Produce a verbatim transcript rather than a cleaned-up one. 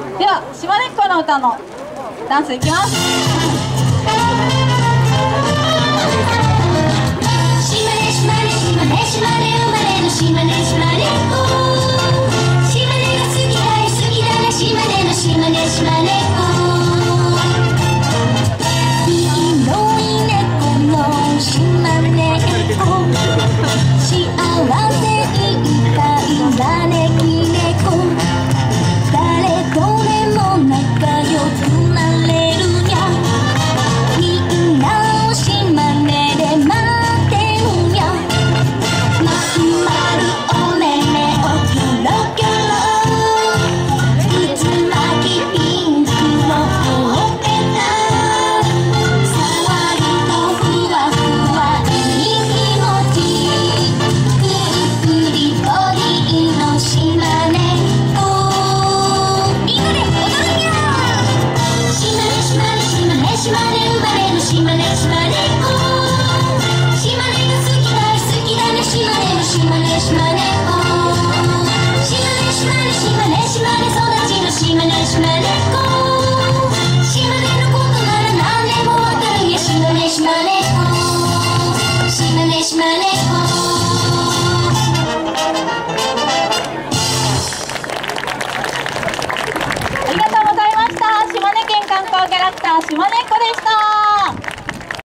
では島根っこの歌のダンスいきます。 島根島根島根島根生まれの島根島根っこ